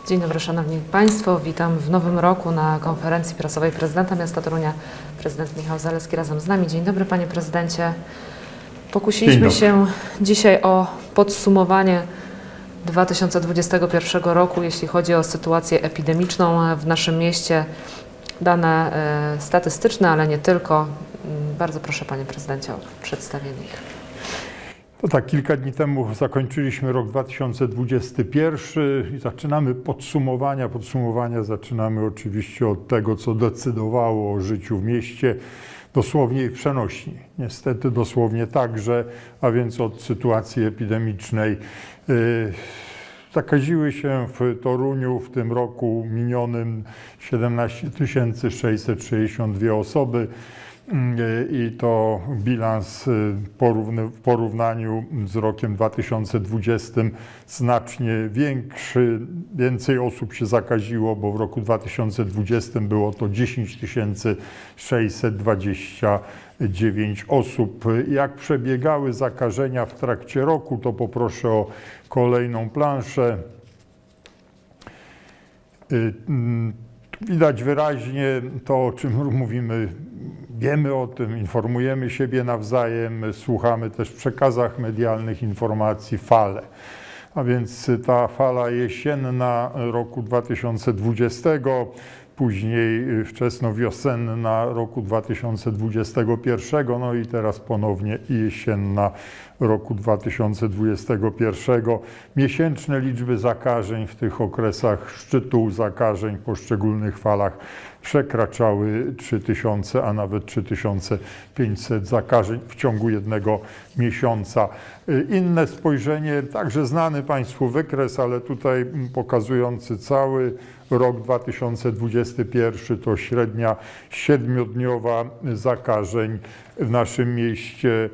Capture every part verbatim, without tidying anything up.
Dzień dobry Szanowni Państwo, witam w nowym roku na konferencji prasowej prezydenta miasta Torunia. Prezydent Michał Zalewski razem z nami. Dzień dobry Panie Prezydencie. Pokusiliśmy się dzisiaj o podsumowanie dwa tysiące dwudziestego pierwszego roku, jeśli chodzi o sytuację epidemiczną w naszym mieście. Dane e, statystyczne, ale nie tylko. Bardzo proszę Panie Prezydencie o przedstawienie ich. To tak, kilka dni temu zakończyliśmy rok dwa tysiące dwudziesty pierwszy i zaczynamy podsumowania. Podsumowania zaczynamy oczywiście od tego, co decydowało o życiu w mieście, dosłownie i w przenośni. Niestety dosłownie także, a więc od sytuacji epidemicznej. Zakaziły się w Toruniu w tym roku minionym siedemnaście tysięcy sześćset sześćdziesiąt dwie osoby. I to bilans w porównaniu z rokiem dwa tysiące dwudziestym znacznie większy. Więcej osób się zakaziło, bo w roku dwa tysiące dwudziestym było to dziesięć tysięcy sześćset dwadzieścia dziewięć osób. Jak przebiegały zakażenia w trakcie roku, to poproszę o kolejną planszę. Widać wyraźnie to, o czym mówimy, wiemy o tym, informujemy siebie nawzajem, słuchamy też w przekazach medialnych informacji, fale. A więc ta fala jesienna roku dwa tysiące dwudziestego, później wczesnowiosenna roku dwa tysiące dwudziestego pierwszego, no i teraz ponownie jesienna roku dwa tysiące dwudziestego pierwszego. Miesięczne liczby zakażeń w tych okresach szczytu zakażeń w poszczególnych falach przekraczały trzy tysiące, a nawet trzy tysiące pięćset zakażeń w ciągu jednego miesiąca. Inne spojrzenie, także znany Państwu wykres, ale tutaj pokazujący cały rok dwa tysiące dwudziesty pierwszy, to średnia siedmiodniowa zakażeń w naszym mieście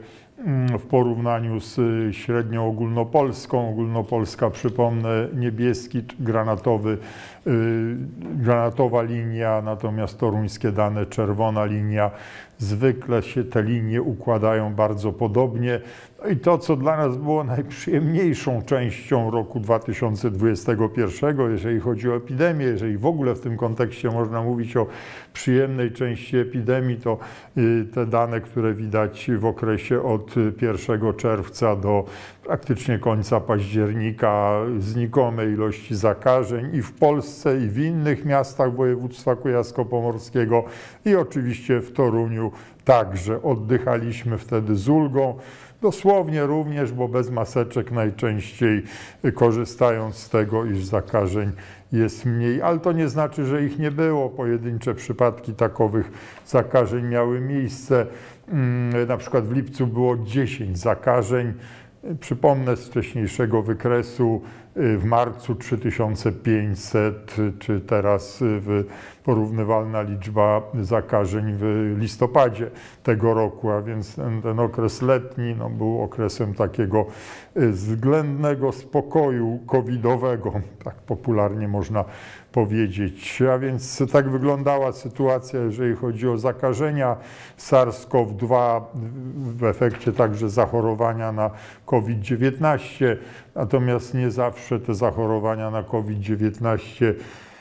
w porównaniu z średnią ogólnopolską. Ogólnopolska, przypomnę, niebieski, granatowy, yy, granatowa linia, natomiast toruńskie dane czerwona linia. Zwykle się te linie układają bardzo podobnie. No i to, co dla nas było najprzyjemniejszą częścią roku dwa tysiące dwudziestego pierwszego, jeżeli chodzi o epidemię, jeżeli w ogóle w tym kontekście można mówić o przyjemnej części epidemii, to te dane, które widać w okresie od pierwszego czerwca do praktycznie końca października, znikome ilości zakażeń i w Polsce, i w innych miastach województwa kujawsko-pomorskiego, i oczywiście w Toruniu także. Oddychaliśmy wtedy z ulgą. Dosłownie również, bo bez maseczek najczęściej, korzystając z tego, iż zakażeń jest mniej, ale to nie znaczy, że ich nie było. Pojedyncze przypadki takowych zakażeń miały miejsce. Na przykład w lipcu było dziesięć zakażeń. Przypomnę z wcześniejszego wykresu, w marcu trzy tysiące pięćset, czy teraz w porównywalna liczba zakażeń w listopadzie tego roku, a więc ten, ten okres letni no, był okresem takiego względnego spokoju covidowego, tak popularnie można powiedzieć. A więc tak wyglądała sytuacja, jeżeli chodzi o zakażenia SARS-CoV dwa, w efekcie także zachorowania na COVID dziewiętnaście, natomiast nie zawsze te zachorowania na COVID dziewiętnaście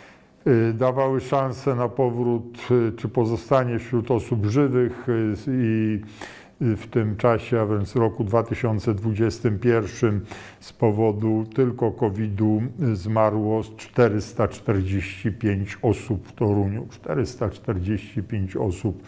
dawały szansę na powrót czy pozostanie wśród osób żywych i w tym czasie, a więc w roku dwa tysiące dwudziestym pierwszym z powodu tylko kowida zmarło czterysta czterdzieści pięć osób w Toruniu. czterysta czterdzieści pięć osób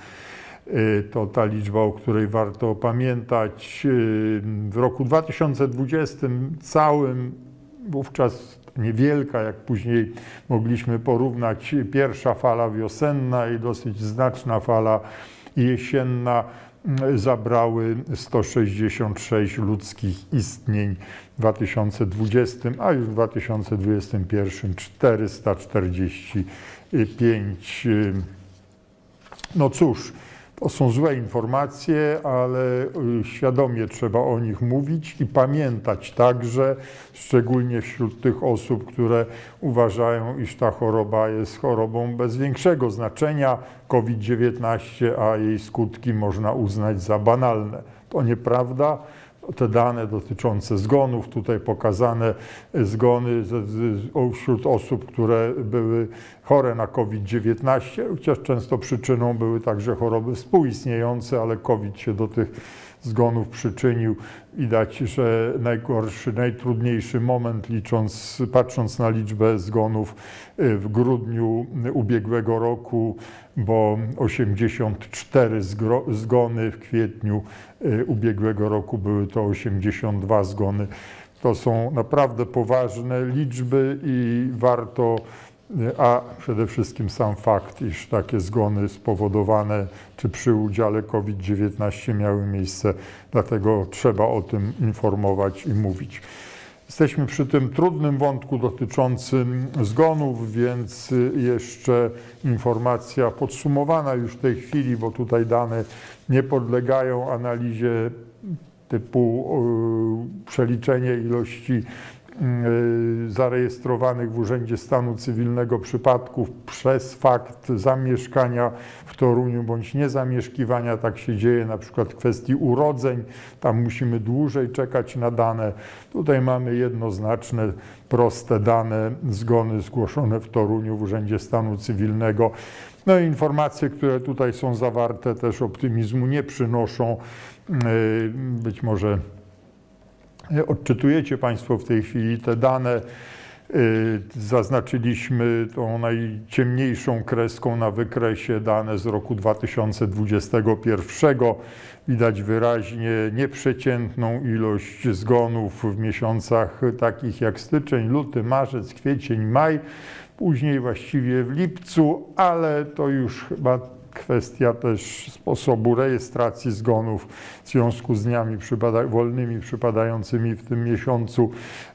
to ta liczba, o której warto pamiętać. W roku dwa tysiące dwudziestym całym, wówczas niewielka, jak później mogliśmy porównać, pierwsza fala wiosenna i dosyć znaczna fala jesienna, zabrały sto sześćdziesiąt sześć ludzkich istnień w dwa tysiące dwudziestym, a już w dwa tysiące dwudziestym pierwszym czterysta czterdzieści pięć. No cóż, to są złe informacje, ale świadomie trzeba o nich mówić i pamiętać także, szczególnie wśród tych osób, które uważają, iż ta choroba jest chorobą bez większego znaczenia, COVID dziewiętnaście, a jej skutki można uznać za banalne. To nieprawda. te dane dotyczące zgonów, tutaj pokazane zgony wśród osób, które były chore na COVID dziewiętnaście, chociaż często przyczyną były także choroby współistniejące, ale COVID się do tych zgonów przyczynił. Widać, że najgorszy, najtrudniejszy moment, licząc, patrząc na liczbę zgonów w grudniu ubiegłego roku, bo osiemdziesiąt cztery zgony, w kwietniu ubiegłego roku były to osiemdziesiąt dwa zgony. To są naprawdę poważne liczby i warto, a przede wszystkim sam fakt, iż takie zgony spowodowane czy przy udziale COVID dziewiętnaście miały miejsce, dlatego trzeba o tym informować i mówić. Jesteśmy przy tym trudnym wątku dotyczącym zgonów, więc jeszcze informacja podsumowana już w tej chwili, bo tutaj dane nie podlegają analizie typu przeliczenie ilości zarejestrowanych w Urzędzie Stanu Cywilnego przypadków przez fakt zamieszkania w Toruniu bądź niezamieszkiwania. Tak się dzieje na przykład w kwestii urodzeń. Tam musimy dłużej czekać na dane. Tutaj mamy jednoznaczne, proste dane, zgony zgłoszone w Toruniu w Urzędzie Stanu Cywilnego. No i informacje, które tutaj są zawarte, też optymizmu nie przynoszą. Być może odczytujecie Państwo w tej chwili te dane. Zaznaczyliśmy tą najciemniejszą kreską na wykresie dane z roku dwa tysiące dwudziestego pierwszego. Widać wyraźnie nieprzeciętną ilość zgonów w miesiącach takich jak styczeń, luty, marzec, kwiecień, maj. Później właściwie w lipcu, ale to już chyba kwestia też sposobu rejestracji zgonów w związku z dniami przypada wolnymi przypadającymi w tym miesiącu,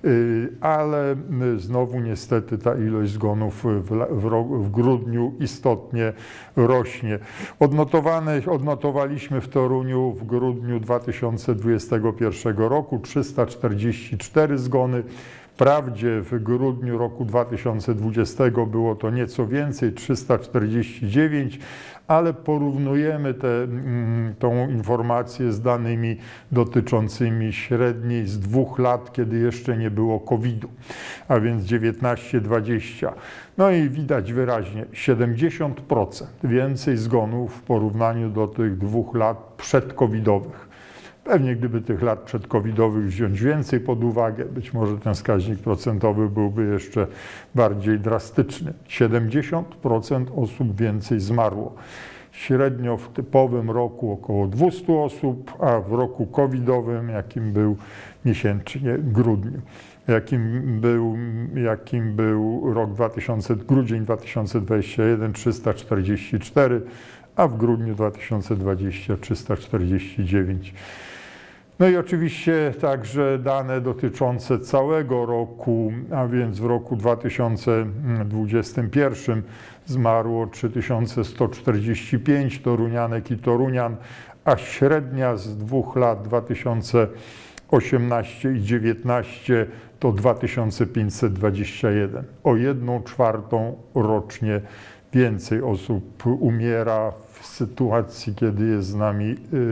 ale znowu niestety ta ilość zgonów w, w, w grudniu istotnie rośnie. Odnotowane, odnotowaliśmy w Toruniu w grudniu dwa tysiące dwudziestego pierwszego roku trzysta czterdzieści cztery zgony. Wprawdzie w grudniu roku dwa tysiące dwudziestego było to nieco więcej, trzysta czterdzieści dziewięć, ale porównujemy te, tą informację z danymi dotyczącymi średniej z dwóch lat, kiedy jeszcze nie było kowida, a więc dziewiętnaście dwadzieścia. No i widać wyraźnie siedemdziesiąt procent więcej zgonów w porównaniu do tych dwóch lat przedcovidowych. Pewnie gdyby tych lat przedcovidowych wziąć więcej pod uwagę, być może ten wskaźnik procentowy byłby jeszcze bardziej drastyczny. siedemdziesiąt procent osób więcej zmarło. Średnio w typowym roku około dwieście osób, a w roku covidowym, jakim był miesięcznie w grudniu, jakim był, jakim był rok dwa tysiące, grudzień dwa tysiące dwudziesty pierwszy, trzysta czterdzieści cztery, a w grudniu dwa tysiące dwudziestym trzysta czterdzieści dziewięć. No i oczywiście także dane dotyczące całego roku, a więc w roku dwa tysiące dwudziestym pierwszym zmarło trzy tysiące sto czterdzieści pięć torunianek i torunian, a średnia z dwóch lat dwa tysiące osiemnasty i dziewiętnasty to dwa tysiące pięćset dwadzieścia jeden. O jedną czwartą rocznie więcej osób umiera w sytuacji, kiedy jest z nami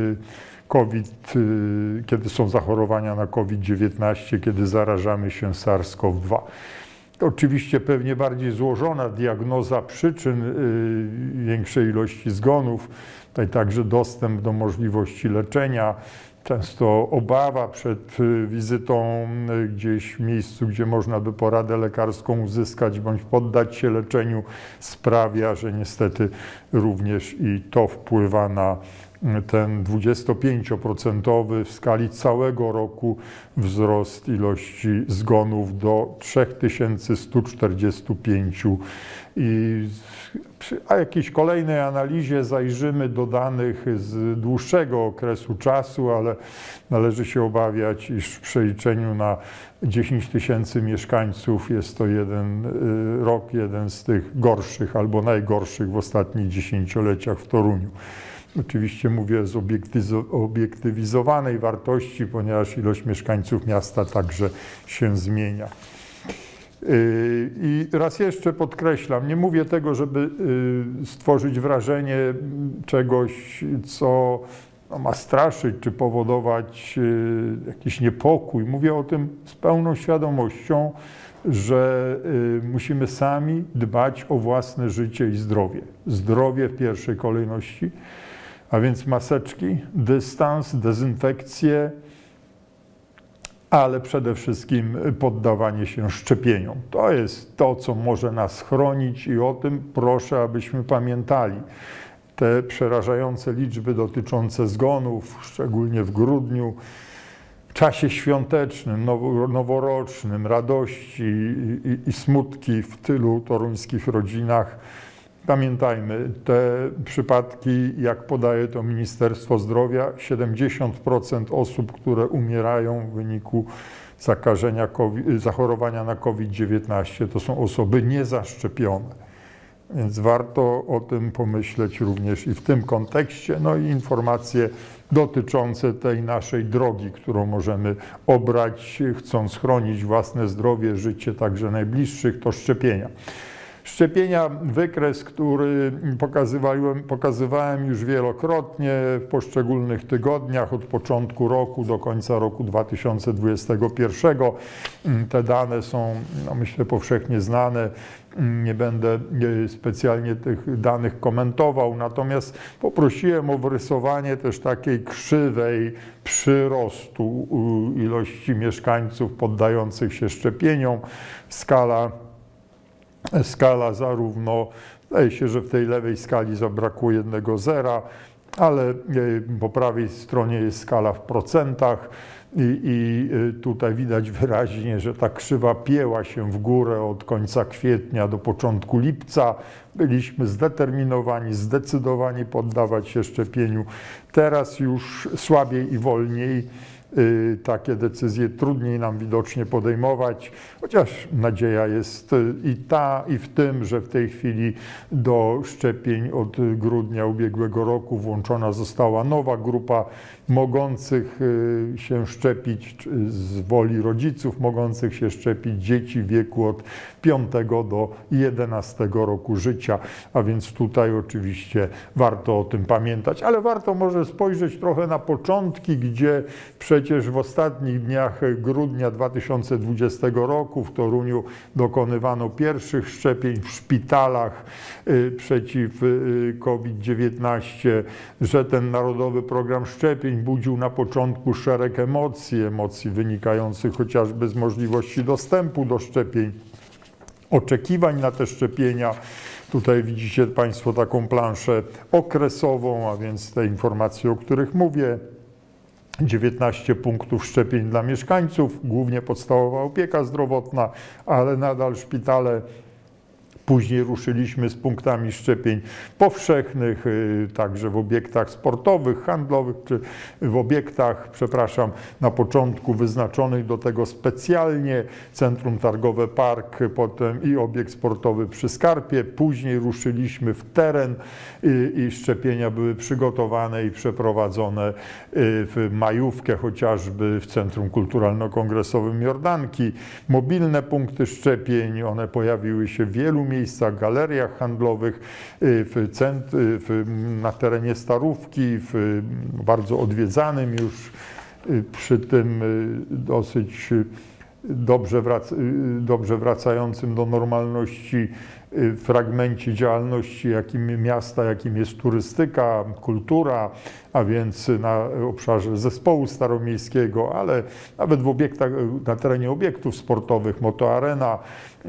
COVID, kiedy są zachorowania na COVID dziewiętnaście, kiedy zarażamy się SARS-CoV dwa. Oczywiście pewnie bardziej złożona diagnoza przyczyn większej ilości zgonów, tutaj także dostęp do możliwości leczenia, często obawa przed wizytą gdzieś w miejscu, gdzie można by poradę lekarską uzyskać bądź poddać się leczeniu, sprawia, że niestety również i to wpływa na ten dwudziestopięcioprocentowy w skali całego roku wzrost ilości zgonów do trzy tysiące sto czterdzieści pięć. I przy jakiejś kolejnej analizie zajrzymy do danych z dłuższego okresu czasu, ale należy się obawiać, iż w przeliczeniu na dziesięć tysięcy mieszkańców jest to jeden rok, jeden z tych gorszych albo najgorszych w ostatnich dziesięcioleciach w Toruniu. Oczywiście mówię z obiektywizowanej wartości, ponieważ ilość mieszkańców miasta także się zmienia. I raz jeszcze podkreślam, nie mówię tego, żeby stworzyć wrażenie czegoś, co no, ma straszyć czy powodować jakiś niepokój. Mówię o tym z pełną świadomością, że musimy sami dbać o własne życie i zdrowie. Zdrowie w pierwszej kolejności, a więc maseczki, dystans, dezynfekcję, ale przede wszystkim poddawanie się szczepieniom. To jest to, co może nas chronić i o tym proszę, abyśmy pamiętali. Te przerażające liczby dotyczące zgonów, szczególnie w grudniu, w czasie świątecznym, noworocznym, radości i, i, i smutki w tylu toruńskich rodzinach. Pamiętajmy, te przypadki, jak podaje to Ministerstwo Zdrowia, siedemdziesiąt procent osób, które umierają w wyniku zakażenia COVID, zachorowania na COVID dziewiętnaście, to są osoby niezaszczepione. Więc warto o tym pomyśleć również i w tym kontekście. No i informacje dotyczące tej naszej drogi, którą możemy obrać, chcąc chronić własne zdrowie, życie także najbliższych, to szczepienia. Szczepienia, wykres, który pokazywałem, pokazywałem już wielokrotnie w poszczególnych tygodniach od początku roku do końca roku dwa tysiące dwudziestego pierwszego. Te dane są, no myślę, powszechnie znane. Nie będę specjalnie tych danych komentował, natomiast poprosiłem o wrysowanie też takiej krzywej przyrostu ilości mieszkańców poddających się szczepieniom. Skala Skala zarówno, wydaje się, że w tej lewej skali zabrakło jednego zera, ale po prawej stronie jest skala w procentach i, i tutaj widać wyraźnie, że ta krzywa pieła się w górę od końca kwietnia do początku lipca. Byliśmy zdeterminowani, zdecydowani poddawać się szczepieniu. Teraz już słabiej i wolniej. Takie decyzje trudniej nam widocznie podejmować, chociaż nadzieja jest i ta, i w tym, że w tej chwili do szczepień od grudnia ubiegłego roku włączona została nowa grupa mogących się szczepić z woli rodziców, mogących się szczepić dzieci w wieku od piątego do jedenastego roku życia, a więc tutaj oczywiście warto o tym pamiętać, ale warto może spojrzeć trochę na początki, gdzie przecież w ostatnich dniach grudnia dwa tysiące dwudziestego roku w Toruniu dokonywano pierwszych szczepień w szpitalach przeciw COVID dziewiętnaście, że ten Narodowy Program Szczepień budził na początku szereg emocji, emocji wynikających chociażby z możliwości dostępu do szczepień, oczekiwań na te szczepienia. Tutaj widzicie Państwo taką planszę okresową, a więc te informacje, o których mówię. dziewiętnaście punktów szczepień dla mieszkańców, głównie podstawowa opieka zdrowotna, ale nadal szpitale. Później ruszyliśmy z punktami szczepień powszechnych, także w obiektach sportowych, handlowych, czy w obiektach, przepraszam, na początku wyznaczonych do tego specjalnie Centrum Targowe Park, potem i obiekt sportowy przy Skarpie. Później ruszyliśmy w teren i, i szczepienia były przygotowane i przeprowadzone w majówkę, chociażby w Centrum Kulturalno-Kongresowym Jordanki. Mobilne punkty szczepień, one pojawiły się w wielu miejscach, miejscach, galeriach handlowych, w cent, w, na terenie Starówki, w bardzo odwiedzanym już przy tym dosyć dobrze, wrac, dobrze wracającym do normalności fragmencie działalności jakim miasta, jakim jest turystyka, kultura, a więc na obszarze zespołu staromiejskiego, ale nawet w obiektach, na terenie obiektów sportowych, Motoarena,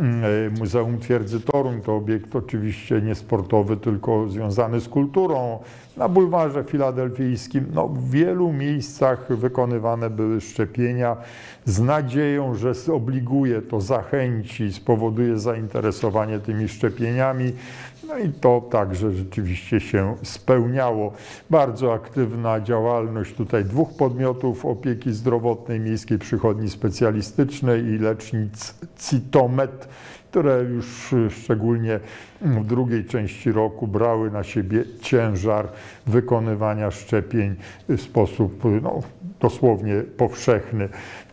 Muzeum Twierdzy Toruń, to obiekt oczywiście nie sportowy, tylko związany z kulturą, na bulwarze filadelfijskim. No, w wielu miejscach wykonywane były szczepienia z nadzieją, że zobliguje to, zachęci, spowoduje zainteresowanie tymi szczepieniami. No i to także rzeczywiście się spełniało. Bardzo aktywna działalność tutaj dwóch podmiotów opieki zdrowotnej, Miejskiej Przychodni Specjalistycznej i lecznic Citomed. które już szczególnie w drugiej części roku brały na siebie ciężar wykonywania szczepień w sposób no, dosłownie powszechny.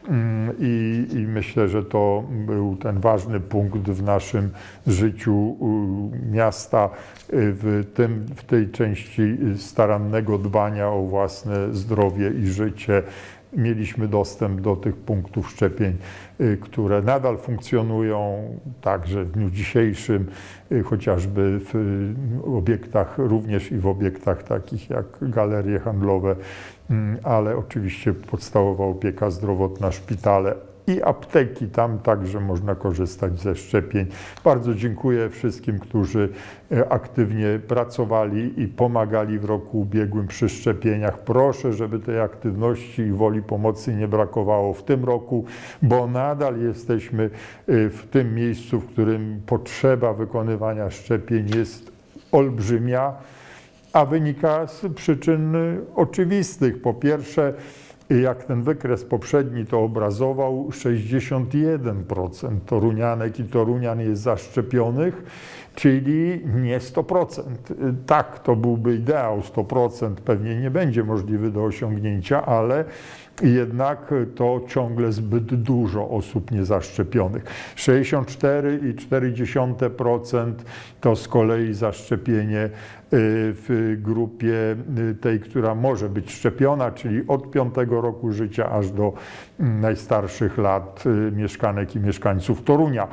I, I myślę, że to był ten ważny punkt w naszym życiu miasta, w, tym, w tej części starannego dbania o własne zdrowie i życie. Mieliśmy dostęp do tych punktów szczepień, które nadal funkcjonują, także w dniu dzisiejszym, chociażby w obiektach, również i w obiektach takich jak galerie handlowe, ale oczywiście podstawowa opieka zdrowotna, szpitale i apteki, tam także można korzystać ze szczepień. Bardzo dziękuję wszystkim, którzy aktywnie pracowali i pomagali w roku ubiegłym przy szczepieniach. Proszę, żeby tej aktywności i woli pomocy nie brakowało w tym roku, bo nadal jesteśmy w tym miejscu, w którym potrzeba wykonywania szczepień jest olbrzymia, a wynika z przyczyn oczywistych. Po pierwsze, jak ten wykres poprzedni to obrazował, sześćdziesiąt jeden procent torunianek i torunian jest zaszczepionych, czyli nie sto procent. Tak, to byłby ideał, sto procent pewnie nie będzie możliwy do osiągnięcia, ale jednak to ciągle zbyt dużo osób niezaszczepionych. sześćdziesiąt cztery i cztery dziesiąte procent to z kolei zaszczepienie w grupie tej, która może być szczepiona, czyli od piątego roku życia aż do najstarszych lat mieszkanek i mieszkańców Torunia.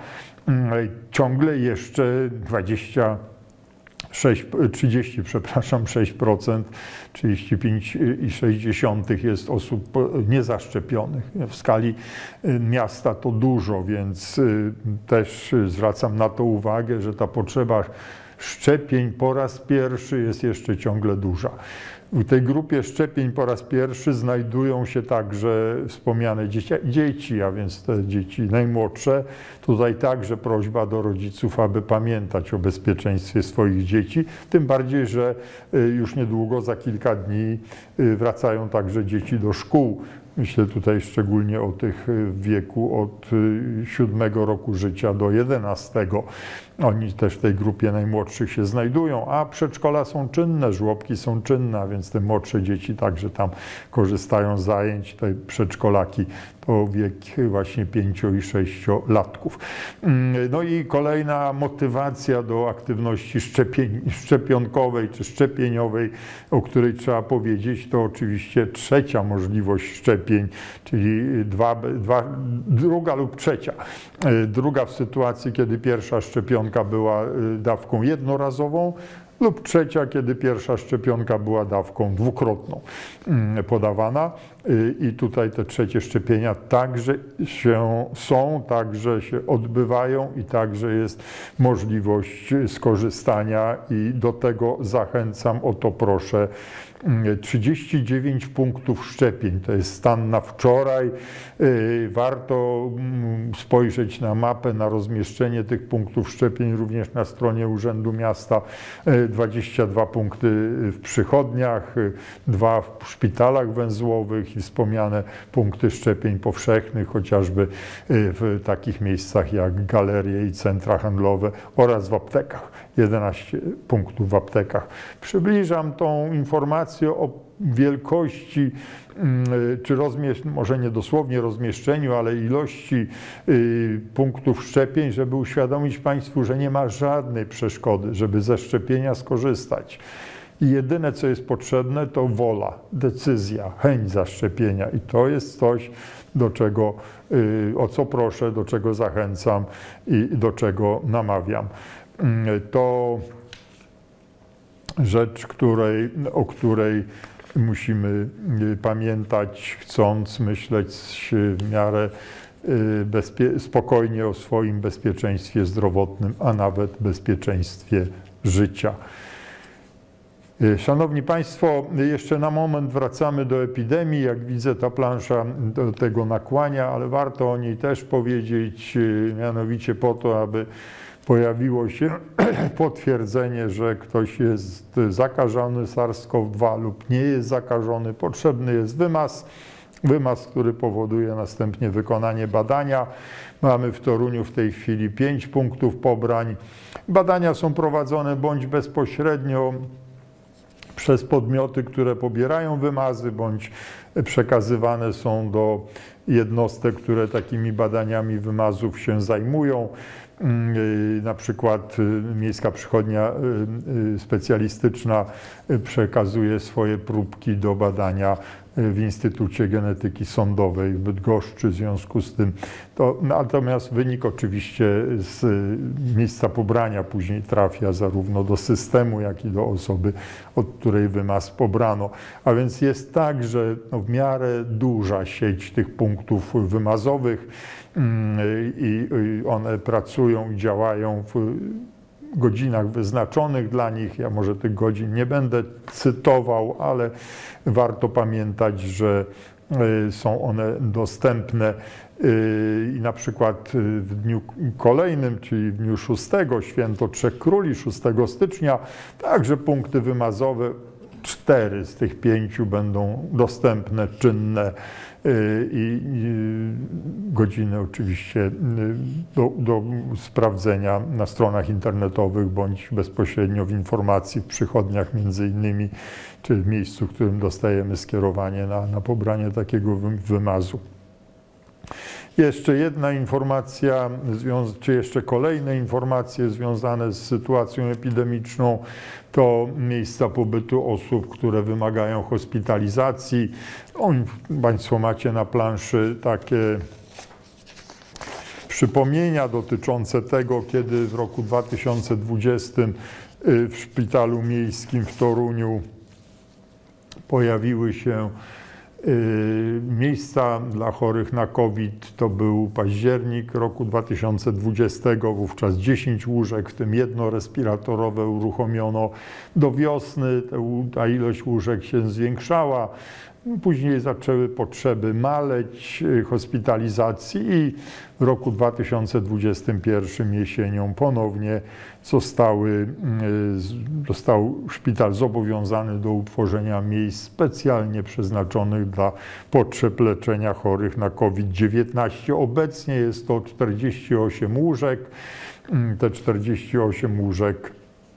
Ciągle jeszcze dwadzieścia sześć, trzydzieści, przepraszam, sześć procent, trzydzieści pięć i sześć dziesiątych jest osób niezaszczepionych. W skali miasta to dużo, więc też zwracam na to uwagę, że ta potrzeba szczepień po raz pierwszy jest jeszcze ciągle duża. W tej grupie szczepień po raz pierwszy znajdują się także wspomniane dzieci, dzieci, a więc te dzieci najmłodsze. Tutaj także prośba do rodziców, aby pamiętać o bezpieczeństwie swoich dzieci, tym bardziej, że już niedługo, za kilka dni wracają także dzieci do szkół. Myślę tutaj szczególnie o tych w wieku od siódmego roku życia do jedenastego. Oni też w tej grupie najmłodszych się znajdują, a przedszkola są czynne, żłobki są czynne, a więc te młodsze dzieci także tam korzystają z zajęć. Te przedszkolaki to wiek właśnie pięcio- i sześciolatków. No i kolejna motywacja do aktywności szczepień, szczepionkowej czy szczepieniowej, o której trzeba powiedzieć, to oczywiście trzecia możliwość szczepień, czyli dwa, dwa, druga lub trzecia. Druga w sytuacji, kiedy pierwsza szczepionka była dawką jednorazową, lub trzecia, kiedy pierwsza szczepionka była dawką dwukrotną podawana. I tutaj te trzecie szczepienia także się są, także się odbywają i także jest możliwość skorzystania i do tego zachęcam, o to proszę. trzydzieści dziewięć punktów szczepień, to jest stan na wczoraj. Warto spojrzeć na mapę, na rozmieszczenie tych punktów szczepień również na stronie Urzędu Miasta. dwadzieścia dwa punkty w przychodniach, dwa w szpitalach węzłowych i wspomniane punkty szczepień powszechnych, chociażby w takich miejscach jak galerie i centra handlowe oraz w aptekach. jedenaście punktów w aptekach. Przybliżam tą informację o wielkości, czy rozmieszczeniu, może nie dosłownie rozmieszczeniu, ale ilości punktów szczepień, żeby uświadomić Państwu, że nie ma żadnej przeszkody, żeby ze szczepienia skorzystać. I jedyne, co jest potrzebne, to wola, decyzja, chęć zaszczepienia. I to jest coś, do czego, o co proszę, do czego zachęcam i do czego namawiam. To rzecz, której, o której musimy pamiętać, chcąc myśleć w miarę spokojnie o swoim bezpieczeństwie zdrowotnym, a nawet bezpieczeństwie życia. Szanowni Państwo, jeszcze na moment wracamy do epidemii. Jak widzę, ta plansza do tego nakłania, ale warto o niej też powiedzieć, mianowicie po to, aby pojawiło się potwierdzenie, że ktoś jest zakażony SARS CoV dwa lub nie jest zakażony. Potrzebny jest wymaz wymaz, który powoduje następnie wykonanie badania. Mamy w Toruniu w tej chwili pięć punktów pobrań. Badania są prowadzone bądź bezpośrednio przez podmioty, które pobierają wymazy, bądź przekazywane są do jednostek, które takimi badaniami wymazów się zajmują. Na przykład Miejska Przychodnia Specjalistyczna przekazuje swoje próbki do badania w Instytucie Genetyki Sądowej w Bydgoszczy. W związku z tym to, natomiast wynik oczywiście z miejsca pobrania później trafia zarówno do systemu, jak i do osoby, od której wymaz pobrano. A więc jest tak, że no w miarę duża sieć tych punktów wymazowych i one pracują i działają w godzinach wyznaczonych dla nich. Ja może tych godzin nie będę cytował, ale warto pamiętać, że są one dostępne i na przykład w dniu kolejnym, czyli w dniu szóstego, święto Trzech Króli, szóstego stycznia, także punkty wymazowe, cztery z tych pięciu będą dostępne, czynne i godziny oczywiście do, do sprawdzenia na stronach internetowych bądź bezpośrednio w informacji w przychodniach między innymi, czy w miejscu, w którym dostajemy skierowanie na, na pobranie takiego wymazu. Jeszcze jedna informacja, czy jeszcze kolejne informacje związane z sytuacją epidemiczną, to miejsca pobytu osób, które wymagają hospitalizacji. Państwo macie na planszy takie przypomnienia dotyczące tego, kiedy w roku dwa tysiące dwudziestym w Szpitalu Miejskim w Toruniu pojawiły się miejsca dla chorych na COVID. To był październik roku dwa tysiące dwudziestego, wówczas dziesięć łóżek, w tym jedno respiratorowe uruchomiono. Do wiosny ta ilość łóżek się zwiększała. Później zaczęły potrzeby maleć hospitalizacji i w roku dwa tysiące dwudziestym pierwszym jesienią ponownie zostały, został szpital zobowiązany do utworzenia miejsc specjalnie przeznaczonych dla potrzeb leczenia chorych na COVID dziewiętnaście. Obecnie jest to czterdzieści osiem łóżek. Te czterdzieści osiem łóżek,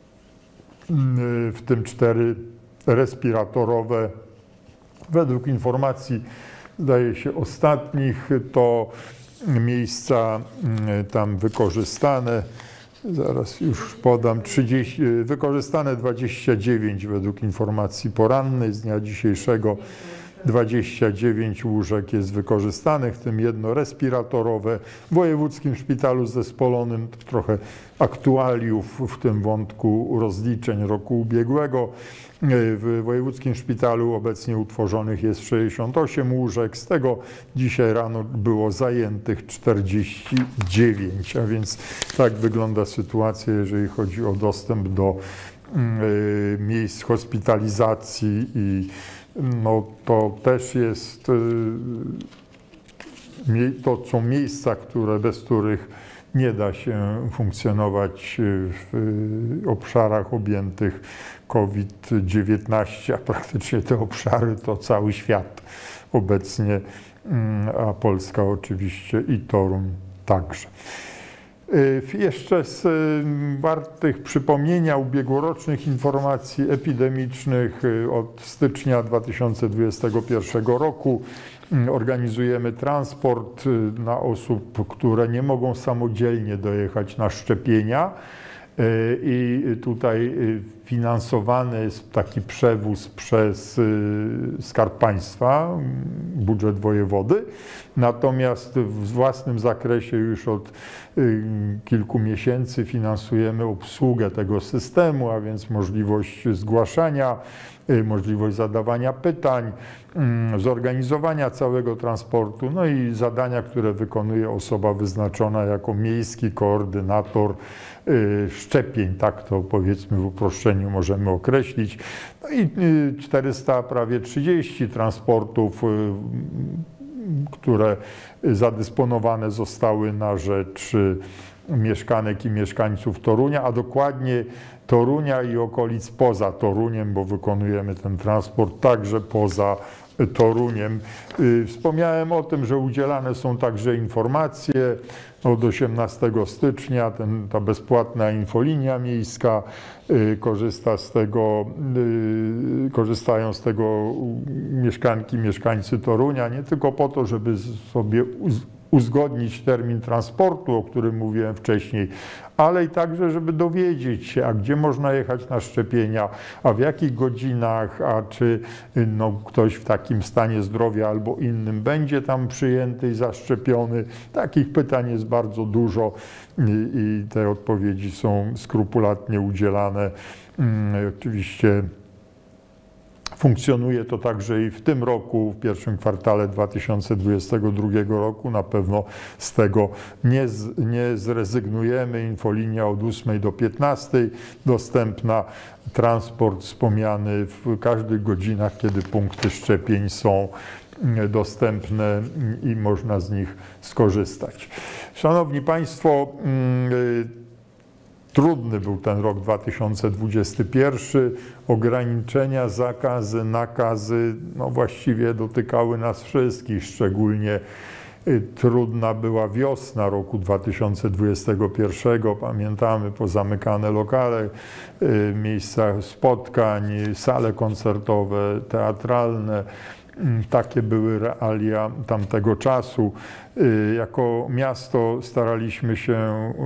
w tym cztery respiratorowe. Według informacji, zdaje się, ostatnich, to miejsca tam wykorzystane, zaraz już podam, trzydzieści, wykorzystane dwadzieścia dziewięć według informacji porannej z dnia dzisiejszego. dwadzieścia dziewięć łóżek jest wykorzystanych, w tym jedno respiratorowe. W Wojewódzkim Szpitalu Zespolonym trochę aktualiów w tym wątku rozliczeń roku ubiegłego. W Wojewódzkim Szpitalu obecnie utworzonych jest sześćdziesiąt osiem łóżek, z tego dzisiaj rano było zajętych czterdzieści dziewięć, a więc tak wygląda sytuacja, jeżeli chodzi o dostęp do y, miejsc hospitalizacji i no, to też jest, y, to są miejsca, które, bez których nie da się funkcjonować w obszarach objętych COVID dziewiętnaście, a praktycznie te obszary to cały świat obecnie, a Polska oczywiście i Toruń także. Jeszcze z wartych przypomnienia ubiegłorocznych informacji epidemicznych od stycznia dwa tysiące dwudziestego pierwszego roku organizujemy transport na osób, które nie mogą samodzielnie dojechać na szczepienia. I tutaj finansowany jest taki przewóz przez Skarb Państwa, budżet wojewody. Natomiast w własnym zakresie już od kilku miesięcy finansujemy obsługę tego systemu, a więc możliwość zgłaszania, możliwość zadawania pytań, zorganizowania całego transportu, no i zadania, które wykonuje osoba wyznaczona jako miejski koordynator szczepień, tak to powiedzmy w uproszczeniu możemy określić. No i czterysta, prawie trzydzieści transportów, które zadysponowane zostały na rzecz mieszkanek i mieszkańców Torunia, a dokładnie Torunia i okolic poza Toruniem, bo wykonujemy ten transport także poza Toruniem. Wspomniałem o tym, że udzielane są także informacje. Od osiemnastego stycznia ten, ta bezpłatna infolinia miejska korzysta z tego, korzystają z tego mieszkanki, mieszkańcy Torunia, nie tylko po to, żeby sobie uzgodnić termin transportu, o którym mówiłem wcześniej, ale i także, żeby dowiedzieć się, a gdzie można jechać na szczepienia, a w jakich godzinach, a czy no, ktoś w takim stanie zdrowia albo innym będzie tam przyjęty i zaszczepiony. Takich pytań jest bardzo dużo i, i te odpowiedzi są skrupulatnie udzielane. Hmm, oczywiście funkcjonuje to także i w tym roku, w pierwszym kwartale dwa tysiące dwudziestego drugiego roku. Na pewno z tego nie, z, nie zrezygnujemy. Infolinia od ósmej do piętnastej dostępna. Transport wspomniany w każdych godzinach, kiedy punkty szczepień są dostępne i można z nich skorzystać. Szanowni Państwo, trudny był ten rok dwa tysiące dwudziesty pierwszy. Ograniczenia, zakazy, nakazy no właściwie dotykały nas wszystkich. Szczególnie trudna była wiosna roku dwa tysiące dwudziestego pierwszego. Pamiętamy pozamykane lokale, miejsca spotkań, sale koncertowe, teatralne. Takie były realia tamtego czasu. Jako miasto staraliśmy się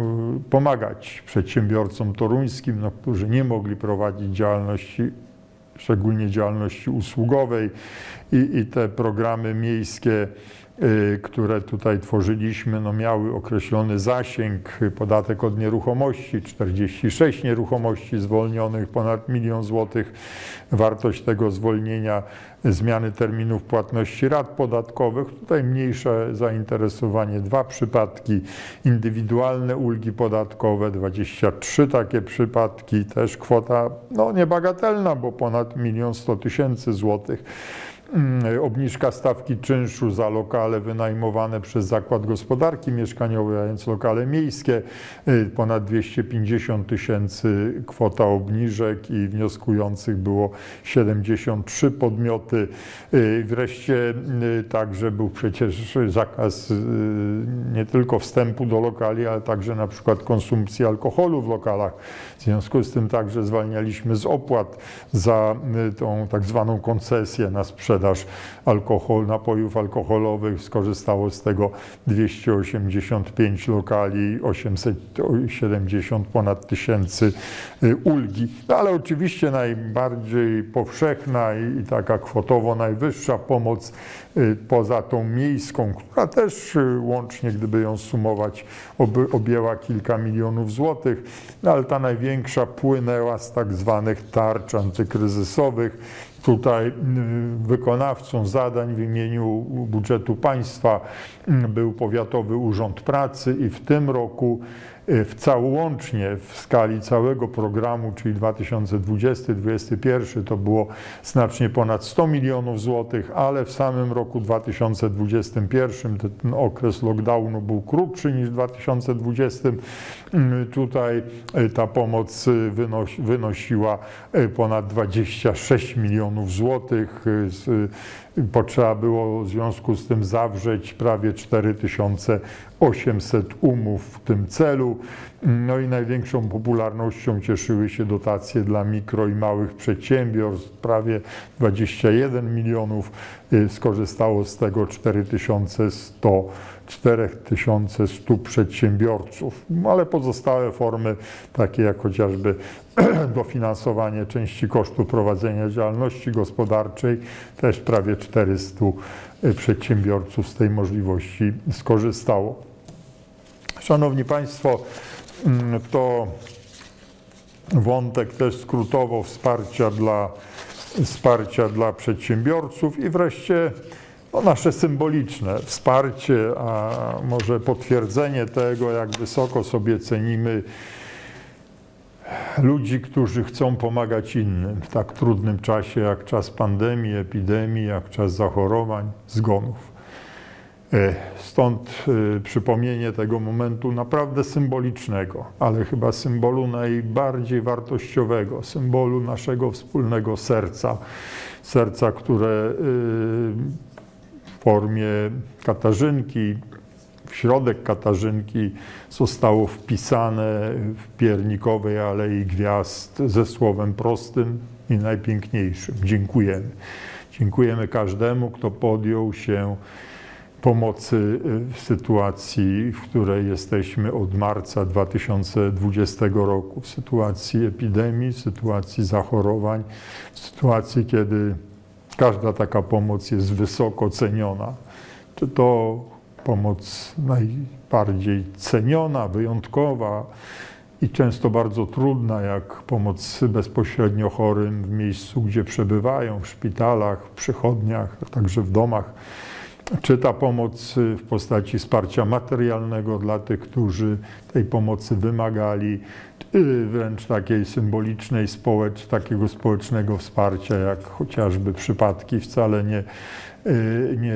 pomagać przedsiębiorcom toruńskim, no, którzy nie mogli prowadzić działalności, szczególnie działalności usługowej i, i te programy miejskie, które tutaj tworzyliśmy, no miały określony zasięg. Podatek od nieruchomości, czterdzieści sześć nieruchomości zwolnionych, ponad milion złotych. Wartość tego zwolnienia, zmiany terminów płatności rat podatkowych. Tutaj mniejsze zainteresowanie, dwa przypadki. Indywidualne ulgi podatkowe, dwadzieścia trzy takie przypadki. Też kwota no, niebagatelna, bo ponad milion sto tysięcy złotych. Obniżka stawki czynszu za lokale wynajmowane przez Zakład Gospodarki Mieszkaniowej, a więc lokale miejskie, ponad dwieście pięćdziesiąt tysięcy kwota obniżek i wnioskujących było siedemdziesiąt trzy podmioty. Wreszcie także był przecież zakaz nie tylko wstępu do lokali, ale także na przykład konsumpcji alkoholu w lokalach. W związku z tym także zwalnialiśmy z opłat za tą tak zwaną koncesję na sprzedaż alkohol, napojów alkoholowych. Skorzystało z tego dwieście osiemdziesiąt pięć lokali, osiemset siedemdziesiąt ponad tysięcy ulgi. No, ale oczywiście najbardziej powszechna i taka kwotowo najwyższa pomoc poza tą miejską, która też łącznie, gdyby ją sumować, objęła kilka milionów złotych, no, ale ta największa płynęła z tak zwanych tarcz antykryzysowych. Tutaj wykonawcą zadań w imieniu budżetu państwa był Powiatowy Urząd Pracy i w tym roku w całołącznie w skali całego programu, czyli dwa tysiące dwudziesty do dwudziestego pierwszego, to było znacznie ponad sto milionów złotych, ale w samym roku dwa tysiące dwudziestym pierwszym ten okres lockdownu był krótszy niż w dwa tysiące dwudziestym. Tutaj ta pomoc wynosi, wynosiła ponad dwadzieścia sześć milionów złotych. Potrzeba było w związku z tym zawrzeć prawie cztery tysiące osiemset umów w tym celu. No i największą popularnością cieszyły się dotacje dla mikro i małych przedsiębiorstw. Prawie dwadzieścia jeden milionów, skorzystało z tego cztery tysiące sto, cztery tysiące sto przedsiębiorców. Ale pozostałe formy, takie jak chociażby dofinansowanie części kosztów prowadzenia działalności gospodarczej, też prawie czterysta przedsiębiorców z tej możliwości skorzystało. Szanowni Państwo, to wątek też skrótowo wsparcia dla, wsparcia dla przedsiębiorców i wreszcie no, nasze symboliczne wsparcie, a może potwierdzenie tego, jak wysoko sobie cenimy ludzi, którzy chcą pomagać innym w tak trudnym czasie, jak czas pandemii, epidemii, jak czas zachorowań, zgonów. Stąd przypomnienie tego momentu naprawdę symbolicznego, ale chyba symbolu najbardziej wartościowego, symbolu naszego wspólnego serca. Serca, które w formie Katarzynki, w środek Katarzynki zostało wpisane w piernikowej Alei Gwiazd ze słowem prostym i najpiękniejszym. Dziękujemy. Dziękujemy każdemu, kto podjął się pomocy w sytuacji, w której jesteśmy od marca dwa tysiące dwudziestego roku, w sytuacji epidemii, w sytuacji zachorowań, w sytuacji, kiedy każda taka pomoc jest wysoko ceniona. Czy to pomoc najbardziej ceniona, wyjątkowa i często bardzo trudna, jak pomoc bezpośrednio chorym w miejscu, gdzie przebywają, w szpitalach, w przychodniach, a także w domach. Czy ta pomoc w postaci wsparcia materialnego dla tych, którzy tej pomocy wymagali, wręcz takiej symbolicznej, społecz, takiego społecznego wsparcia, jak chociażby przypadki wcale nie, nie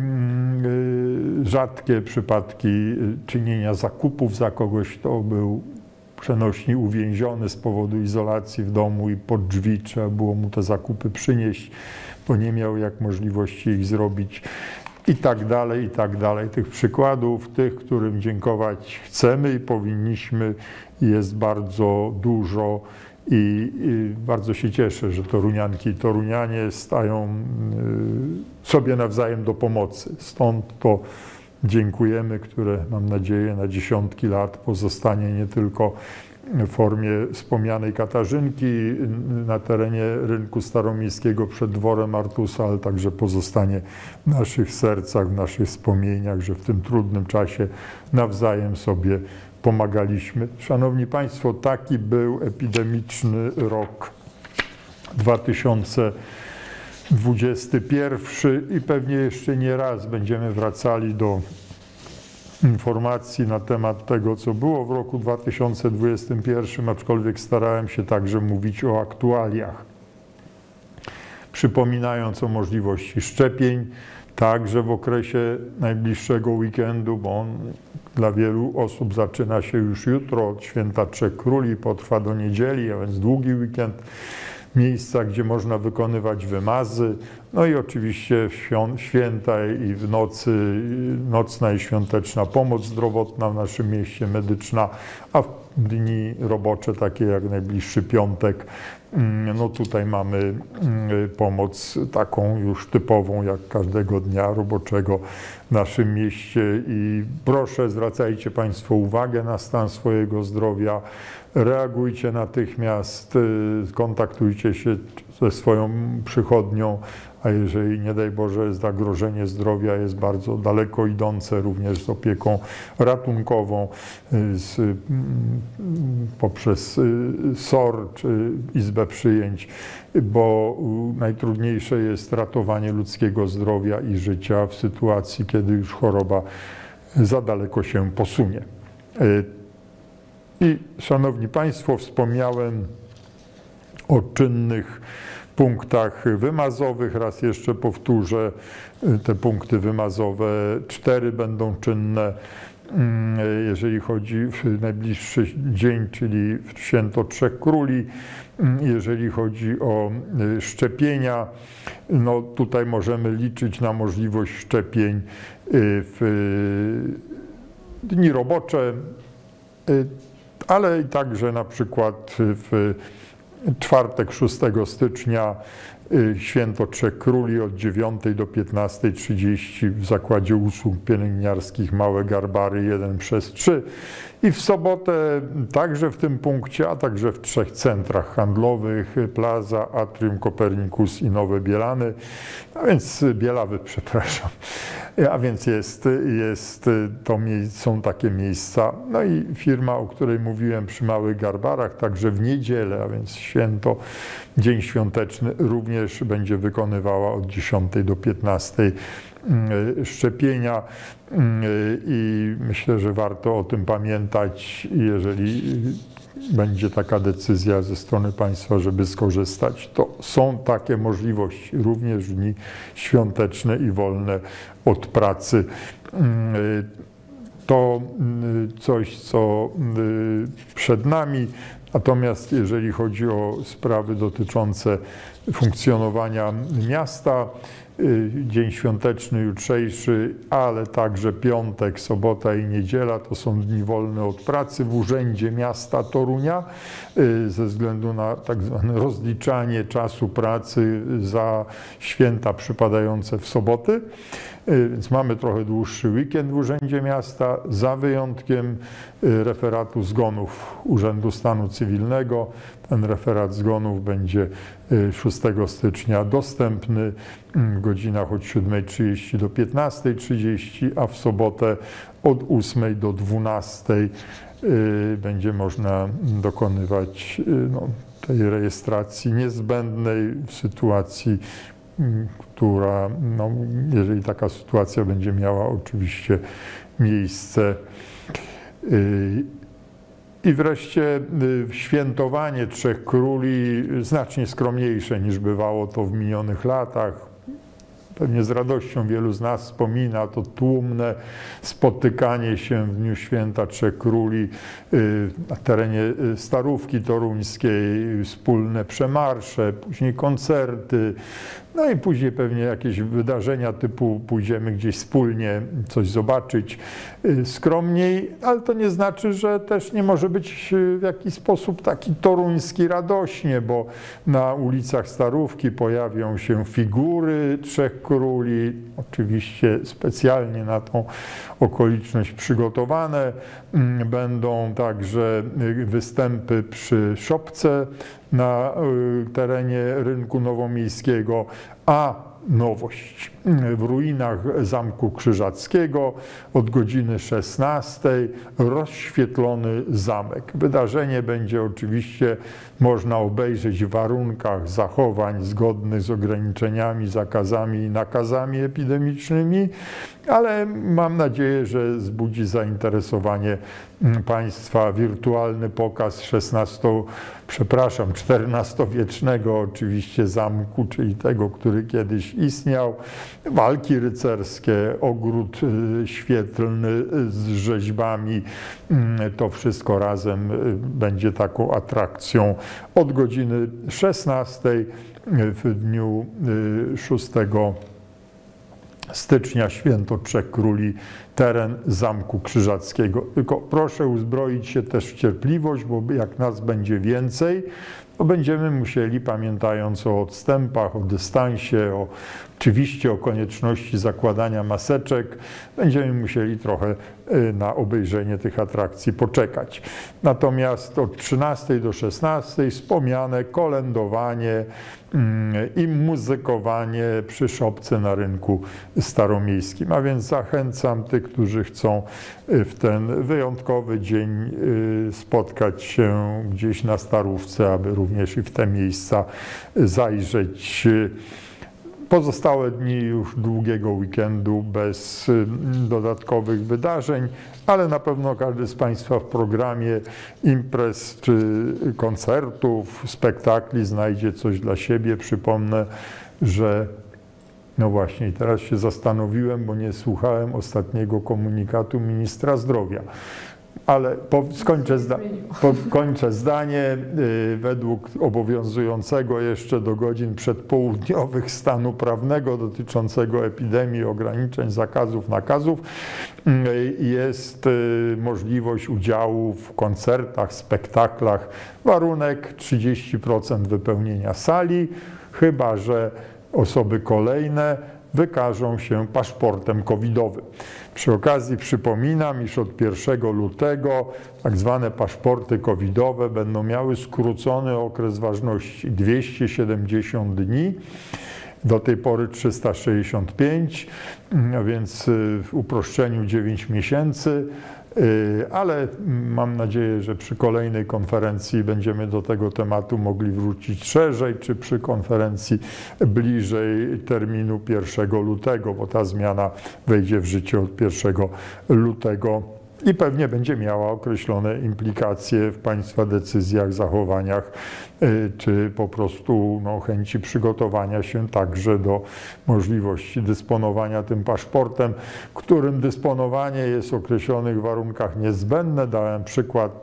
rzadkie przypadki czynienia zakupów za kogoś, kto był przenośni uwięziony z powodu izolacji w domu i pod drzwi trzeba było mu te zakupy przynieść, bo nie miał jak możliwości ich zrobić. I tak dalej, i tak dalej. Tych przykładów, tych, którym dziękować chcemy i powinniśmy, jest bardzo dużo i, i bardzo się cieszę, że torunianki i torunianie stają sobie nawzajem do pomocy. Stąd to dziękujemy, które mam nadzieję na dziesiątki lat pozostanie nie tylko w formie wspomnianej Katarzynki na terenie rynku staromiejskiego przed dworem Artusa, ale także pozostanie w naszych sercach, w naszych wspomnieniach, że w tym trudnym czasie nawzajem sobie pomagaliśmy. Szanowni Państwo, taki był epidemiczny rok dwa tysiące dwudziesty pierwszy i pewnie jeszcze nie raz będziemy wracali do informacji na temat tego, co było w roku dwa tysiące dwudziestym pierwszym, aczkolwiek starałem się także mówić o aktualiach, przypominając o możliwości szczepień, także w okresie najbliższego weekendu, bo on dla wielu osób zaczyna się już jutro, od Święta Trzech Króli, potrwa do niedzieli, a więc długi weekend. Miejsca, gdzie można wykonywać wymazy, no i oczywiście w święta i w nocy, nocna i świąteczna pomoc zdrowotna w naszym mieście, medyczna, a w dni robocze, takie jak najbliższy piątek, no tutaj mamy pomoc taką już typową, jak każdego dnia roboczego w naszym mieście i proszę, zwracajcie Państwo uwagę na stan swojego zdrowia, reagujcie natychmiast, kontaktujcie się ze swoją przychodnią, a jeżeli nie daj Boże zagrożenie zdrowia jest bardzo daleko idące, również z opieką ratunkową, z, poprzez S O R czy Izbę Przyjęć, bo najtrudniejsze jest ratowanie ludzkiego zdrowia i życia w sytuacji, kiedy już choroba za daleko się posunie. I Szanowni Państwo, wspomniałem o czynnych punktach wymazowych. Raz jeszcze powtórzę, te punkty wymazowe cztery będą czynne, jeżeli chodzi w najbliższy dzień, czyli w Święto Trzech Króli. Jeżeli chodzi o szczepienia, no tutaj możemy liczyć na możliwość szczepień w dni robocze, ale i także na przykład w czwartek, szóstego stycznia, Święto Trzech Króli od dziewiątej do piętnastej trzydzieści w Zakładzie Usług Pielęgniarskich Małe Garbary jeden przez trzy i w sobotę także w tym punkcie, a także w trzech centrach handlowych, Plaza, Atrium, Kopernikus i Nowe Bielany, a więc Bielawy, przepraszam, a więc jest, jest to, są takie miejsca. No i firma, o której mówiłem przy Małych Garbarach, także w niedzielę, a więc święto, dzień świąteczny, również będzie wykonywała od dziesiątej do piętnastej szczepienia i myślę, że warto o tym pamiętać. Jeżeli będzie taka decyzja ze strony państwa, żeby skorzystać, to są takie możliwości, również w dni świąteczne i wolne od pracy. To coś, co przed nami. Natomiast jeżeli chodzi o sprawy dotyczące funkcjonowania miasta, dzień świąteczny jutrzejszy, ale także piątek, sobota i niedziela to są dni wolne od pracy w Urzędzie Miasta Torunia ze względu na tak zwane rozliczanie czasu pracy za święta przypadające w soboty. Więc mamy trochę dłuższy weekend w Urzędzie Miasta, za wyjątkiem referatu zgonów Urzędu Stanu Cywilnego. Ten referat zgonów będzie szóstego stycznia dostępny w godzinach od siódmej trzydzieści do piętnastej trzydzieści, a w sobotę od ósmej do dwunastej będzie można dokonywać no, tej rejestracji niezbędnej w sytuacji, która, no, jeżeli taka sytuacja będzie miała oczywiście miejsce. I wreszcie świętowanie Trzech Króli znacznie skromniejsze niż bywało to w minionych latach. Pewnie z radością wielu z nas wspomina to tłumne spotykanie się w dniu święta Trzech Króli na terenie Starówki Toruńskiej, wspólne przemarsze, później koncerty, no i później pewnie jakieś wydarzenia typu pójdziemy gdzieś wspólnie coś zobaczyć skromniej, ale to nie znaczy, że też nie może być w jakiś sposób taki toruński radośnie, bo na ulicach Starówki pojawią się figury Trzech Króli, oczywiście specjalnie na tą okoliczność przygotowane. Będą także występy przy szopce na terenie Rynku Nowomiejskiego, a nowość w ruinach Zamku Krzyżackiego od godziny szesnastej rozświetlony zamek. Wydarzenie będzie oczywiście można obejrzeć w warunkach zachowań zgodnych z ograniczeniami, zakazami i nakazami epidemicznymi, ale mam nadzieję, że wzbudzi zainteresowanie państwa wirtualny pokaz szesnasto, przepraszam, czternastowiecznego oczywiście zamku, czyli tego, który kiedyś istniał, walki rycerskie, ogród świetlny z rzeźbami, to wszystko razem będzie taką atrakcją od godziny szesnastej w dniu szóstego stycznia, święto Trzech Króli, teren Zamku Krzyżackiego. Tylko proszę uzbroić się też w cierpliwość, bo jak nas będzie więcej, to będziemy musieli, pamiętając o odstępach, o dystansie, o, oczywiście o konieczności zakładania maseczek, będziemy musieli trochę na obejrzenie tych atrakcji poczekać. Natomiast od trzynastej do szesnastej wspomniane kolędowanie i muzykowanie przy szopce na Rynku Staromiejskim. A więc zachęcam tych, którzy chcą w ten wyjątkowy dzień spotkać się gdzieś na Starówce, aby również i w te miejsca zajrzeć. Pozostałe dni już długiego weekendu bez dodatkowych wydarzeń, ale na pewno każdy z Państwa w programie imprez czy koncertów, spektakli znajdzie coś dla siebie. Przypomnę, że no właśnie, teraz się zastanowiłem, bo nie słuchałem ostatniego komunikatu ministra zdrowia. Ale po, skończę, zda, po, kończę zdanie. Według obowiązującego jeszcze do godzin przedpołudniowych stanu prawnego dotyczącego epidemii, ograniczeń, zakazów, nakazów jest możliwość udziału w koncertach, spektaklach. Warunek trzydzieści procent wypełnienia sali, chyba że osoby kolejne wykażą się paszportem covidowym. Przy okazji przypominam, iż od pierwszego lutego tak zwane paszporty covidowe będą miały skrócony okres ważności dwieście siedemdziesiąt dni, do tej pory trzysta sześćdziesiąt pięć, a więc w uproszczeniu dziewięć miesięcy. Ale mam nadzieję, że przy kolejnej konferencji będziemy do tego tematu mogli wrócić szerzej, czy przy konferencji bliżej terminu pierwszego lutego, bo ta zmiana wejdzie w życie od pierwszego lutego i pewnie będzie miała określone implikacje w Państwa decyzjach, zachowaniach, czy po prostu no, chęci przygotowania się także do możliwości dysponowania tym paszportem, którym dysponowanie jest w określonych warunkach niezbędne. Dałem przykład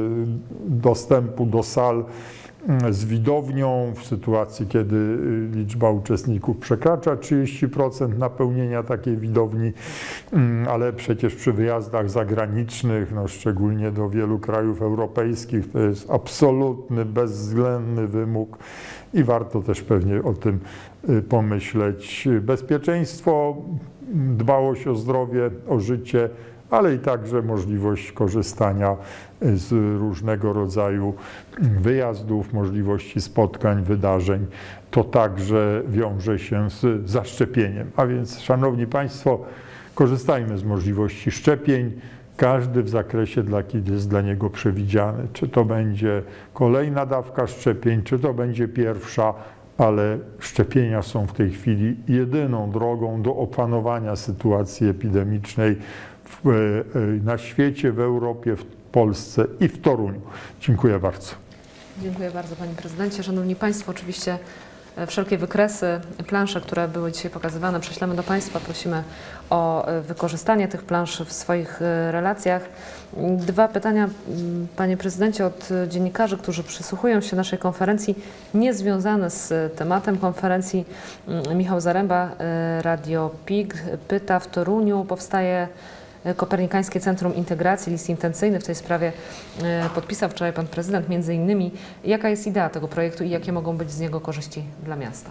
dostępu do sal z widownią w sytuacji, kiedy liczba uczestników przekracza trzydzieści procent napełnienia takiej widowni, ale przecież przy wyjazdach zagranicznych, no szczególnie do wielu krajów europejskich, to jest absolutny, bezwzględny wymóg i warto też pewnie o tym pomyśleć. Bezpieczeństwo, dbałość o zdrowie, o życie, ale i także możliwość korzystania z różnego rodzaju wyjazdów, możliwości spotkań, wydarzeń. To także wiąże się z zaszczepieniem. A więc, szanowni Państwo, korzystajmy z możliwości szczepień, każdy w zakresie, jaki jest dla niego przewidziany. Czy to będzie kolejna dawka szczepień, czy to będzie pierwsza, ale szczepienia są w tej chwili jedyną drogą do opanowania sytuacji epidemicznej w, na świecie, w Europie, w Polsce i w Toruniu. Dziękuję bardzo. Dziękuję bardzo, Panie Prezydencie. Szanowni Państwo, oczywiście wszelkie wykresy, plansze, które były dzisiaj pokazywane, prześlemy do Państwa. Prosimy o wykorzystanie tych plansz w swoich relacjach. Dwa pytania, Panie Prezydencie, od dziennikarzy, którzy przysłuchują się naszej konferencji, niezwiązane z tematem konferencji. Michał Zaręba, Radio P I G, pyta: w Toruniu powstaje Kopernikańskie Centrum Integracji, list intencyjny w tej sprawie podpisał wczoraj Pan Prezydent. Między innymi, jaka jest idea tego projektu i jakie mogą być z niego korzyści dla miasta?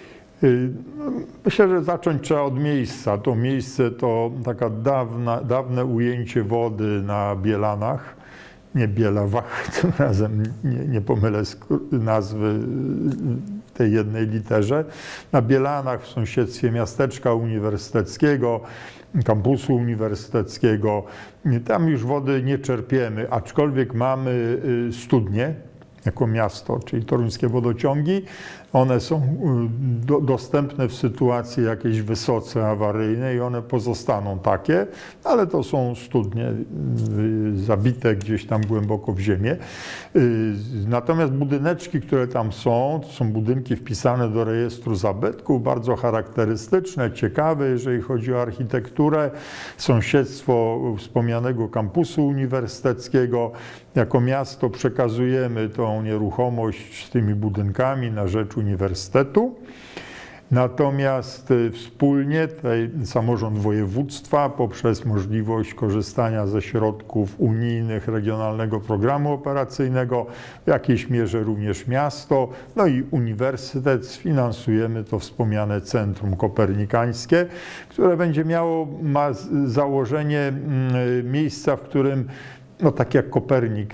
Myślę, że zacząć trzeba od miejsca. To miejsce to taka dawna, dawne ujęcie wody na Bielanach, nie Bielawach, tym razem nie, nie pomylę nazwy tej jednej literze, na Bielanach w sąsiedztwie miasteczka uniwersyteckiego, kampusu uniwersyteckiego. Tam już wody nie czerpiemy, aczkolwiek mamy studnie jako miasto, czyli toruńskie wodociągi. One są do, dostępne w sytuacji jakiejś wysoce awaryjnej i one pozostaną takie, ale to są studnie zabite gdzieś tam głęboko w ziemię. Natomiast budyneczki, które tam są, to są budynki wpisane do rejestru zabytków, bardzo charakterystyczne, ciekawe, jeżeli chodzi o architekturę. Sąsiedztwo wspomnianego kampusu uniwersyteckiego. Jako miasto przekazujemy tą nieruchomość z tymi budynkami na rzecz uniwersytetu. Natomiast wspólnie tutaj samorząd województwa poprzez możliwość korzystania ze środków unijnych Regionalnego Programu Operacyjnego, w jakiejś mierze również miasto, no i uniwersytet, sfinansujemy to wspomniane Centrum Kopernikańskie, które będzie miało ma założenie miejsca, w którym no tak jak Kopernik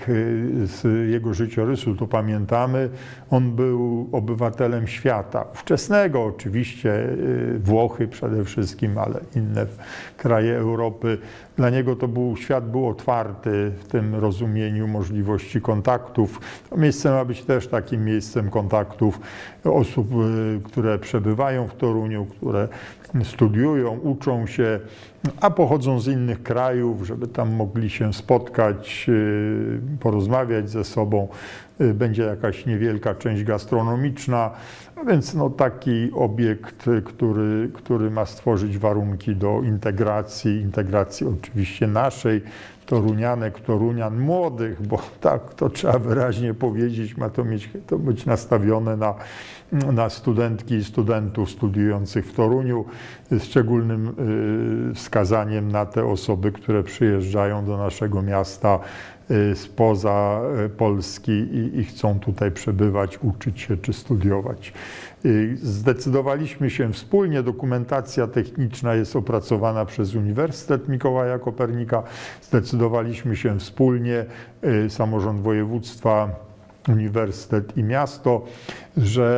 z jego życiorysu, to pamiętamy, on był obywatelem świata. Ówczesnego oczywiście, Włochy przede wszystkim, ale inne kraje Europy. Dla niego to był, świat był otwarty w tym rozumieniu możliwości kontaktów. To miejsce ma być też takim miejscem kontaktów osób, które przebywają w Toruniu, które studiują, uczą się, a pochodzą z innych krajów, żeby tam mogli się spotkać, porozmawiać ze sobą. Będzie jakaś niewielka część gastronomiczna, a więc no taki obiekt, który, który ma stworzyć warunki do integracji, integracji oczywiście naszej, torunianek, torunian młodych, bo tak to trzeba wyraźnie powiedzieć, ma to, mieć, to być nastawione na, na studentki i studentów studiujących w Toruniu, z szczególnym wskazaniem na te osoby, które przyjeżdżają do naszego miasta spoza Polski i, i chcą tutaj przebywać, uczyć się czy studiować. Zdecydowaliśmy się wspólnie, dokumentacja techniczna jest opracowana przez Uniwersytet Mikołaja Kopernika, zdecydowaliśmy się wspólnie, samorząd województwa, uniwersytet i miasto, że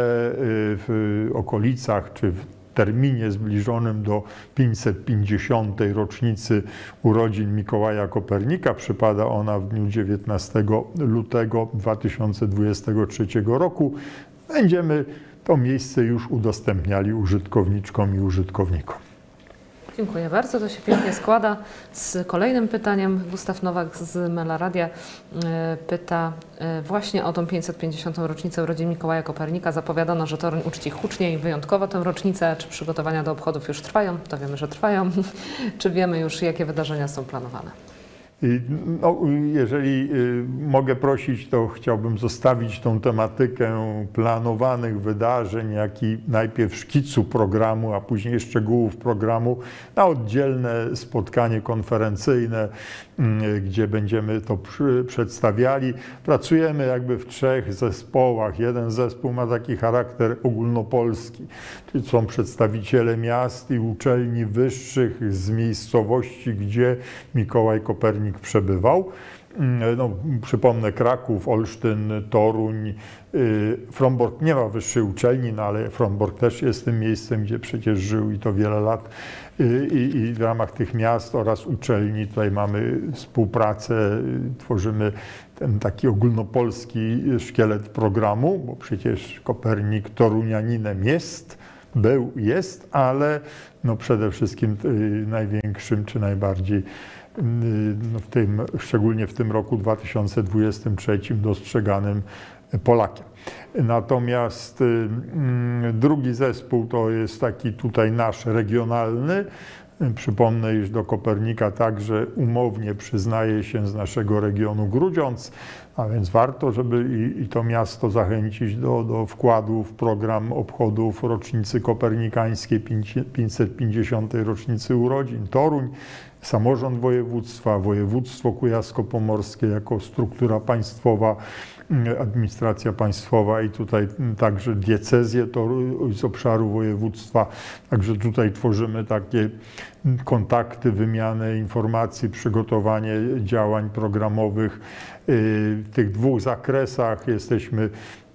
w okolicach czy w terminie zbliżonym do pięćset pięćdziesiątej rocznicy urodzin Mikołaja Kopernika, przypada ona w dniu dziewiętnastego lutego dwa tysiące dwudziestego trzeciego roku, będziemy to miejsce już udostępniali użytkowniczkom i użytkownikom. Dziękuję bardzo. To się pięknie składa z kolejnym pytaniem. Gustaw Nowak z Mela Radia pyta właśnie o tą pięćset pięćdziesiątą rocznicę urodzin Mikołaja Kopernika. Zapowiadano, że Toruń uczci hucznie i wyjątkowo tę rocznicę. Czy przygotowania do obchodów już trwają? To wiemy, że trwają. Czy wiemy już, jakie wydarzenia są planowane? No, jeżeli mogę prosić, to chciałbym zostawić tą tematykę planowanych wydarzeń, jak i najpierw szkicu programu, a później szczegółów programu na oddzielne spotkanie konferencyjne, gdzie będziemy to przedstawiali. Pracujemy jakby w trzech zespołach. Jeden zespół ma taki charakter ogólnopolski, czyli są przedstawiciele miast i uczelni wyższych z miejscowości, gdzie Mikołaj Kopernik przebywał. No, przypomnę Kraków, Olsztyn, Toruń. Frombork nie ma wyższej uczelni, no ale Frombork też jest tym miejscem, gdzie przecież żył i to wiele lat. I, i w ramach tych miast oraz uczelni tutaj mamy współpracę, tworzymy ten taki ogólnopolski szkielet programu, bo przecież Kopernik torunianinem jest, był, jest, ale no przede wszystkim największym czy najbardziej w tym, szczególnie w tym roku dwa tysiące dwudziestym trzecim dostrzeganym Polakiem. Natomiast drugi zespół to jest taki tutaj nasz regionalny. Przypomnę, iż do Kopernika także umownie przyznaje się z naszego regionu Grudziądz, a więc warto, żeby i, i to miasto zachęcić do, do wkładu w program obchodów rocznicy kopernikańskiej, pięćset pięćdziesiątej rocznicy urodzin. Toruń, samorząd województwa, województwo kujawsko-pomorskie jako struktura państwowa, administracja państwowa i tutaj także diecezje to z obszaru województwa. Także tutaj tworzymy takie kontakty, wymianę informacji, przygotowanie działań programowych. W tych dwóch zakresach jesteśmy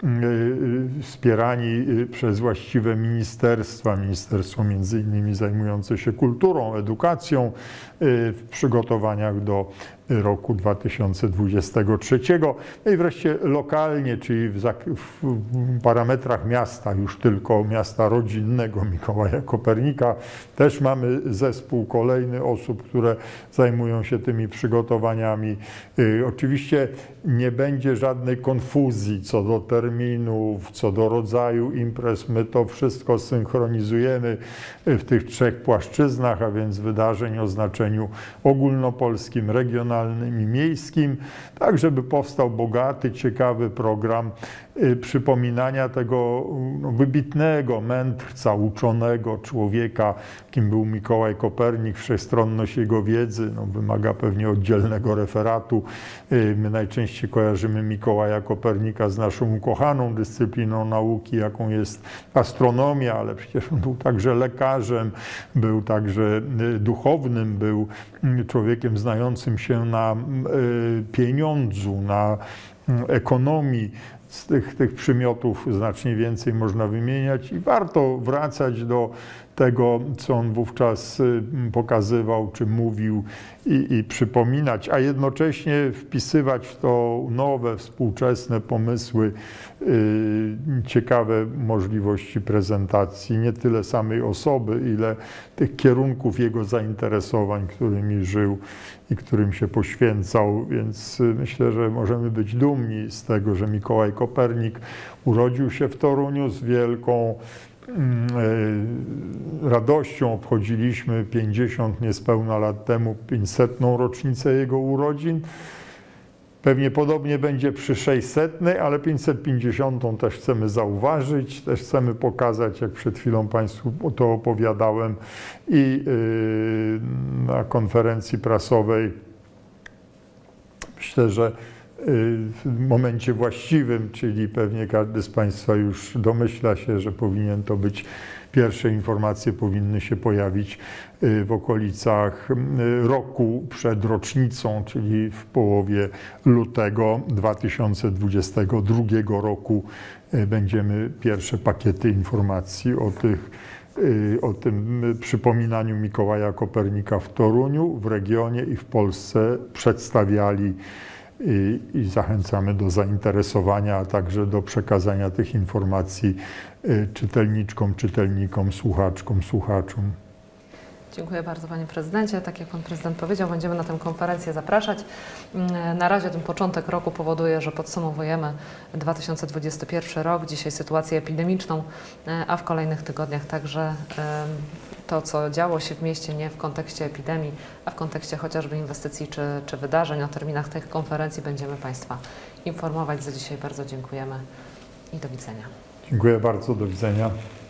wspierani przez właściwe ministerstwa, ministerstwo między innymi zajmujące się kulturą, edukacją w przygotowaniach do roku dwa tysiące dwudziestego trzeciego. No i wreszcie lokalnie, czyli w, w parametrach miasta, już tylko miasta rodzinnego Mikołaja Kopernika, też mamy zespół kolejny osób, które zajmują się tymi przygotowaniami. Y, oczywiście nie będzie żadnej konfuzji co do terminów, co do rodzaju imprez. My to wszystko synchronizujemy w tych trzech płaszczyznach, a więc wydarzeń o znaczeniu ogólnopolskim, regionalnym i miejskim, tak żeby powstał bogaty, ciekawy program y, przypominania tego no, wybitnego mędrca, uczonego człowieka, kim był Mikołaj Kopernik. Wszechstronność jego wiedzy no, wymaga pewnie oddzielnego referatu. Y, my najczęściej kojarzymy Mikołaja Kopernika z naszą ukochaną dyscypliną nauki, jaką jest astronomia, ale przecież on był także lekarzem, był także y, duchownym, był y, człowiekiem znającym się na y, pieniądzu, na y, ekonomii. Z tych, tych przymiotów znacznie więcej można wymieniać i warto wracać do tego, co on wówczas pokazywał, czy mówił i, i przypominać, a jednocześnie wpisywać w to nowe, współczesne pomysły, yy, ciekawe możliwości prezentacji, nie tyle samej osoby, ile tych kierunków jego zainteresowań, którymi żył i którym się poświęcał, więc myślę, że możemy być dumni z tego, że Mikołaj Kopernik urodził się w Toruniu. Z wielką radością obchodziliśmy pięćdziesiąt niespełna lat temu pięćsetną rocznicę jego urodzin. Pewnie podobnie będzie przy sześćsetnej, ale pięćset pięćdziesiątą też chcemy zauważyć, też chcemy pokazać, jak przed chwilą Państwu to opowiadałem i na konferencji prasowej. Myślę, że w momencie właściwym, czyli pewnie każdy z Państwa już domyśla się, że powinien to być, pierwsze informacje powinny się pojawić w okolicach roku przed rocznicą, czyli w połowie lutego dwa tysiące dwudziestego drugiego roku będziemy pierwsze pakiety informacji o tych o tym przypominaniu Mikołaja Kopernika w Toruniu, w regionie i w Polsce przedstawiali. I, I zachęcamy do zainteresowania, a także do przekazania tych informacji czytelniczkom, czytelnikom, słuchaczkom, słuchaczom. Dziękuję bardzo Panie Prezydencie. Tak jak Pan Prezydent powiedział, będziemy na tę konferencję zapraszać. Na razie ten początek roku powoduje, że podsumowujemy dwa tysiące dwudziesty pierwszy rok, dzisiaj sytuację epidemiczną, a w kolejnych tygodniach także to, co działo się w mieście nie w kontekście epidemii, a w kontekście chociażby inwestycji czy, czy wydarzeń. O terminach tych konferencji będziemy Państwa informować. Za dzisiaj bardzo dziękujemy i do widzenia. Dziękuję bardzo, do widzenia.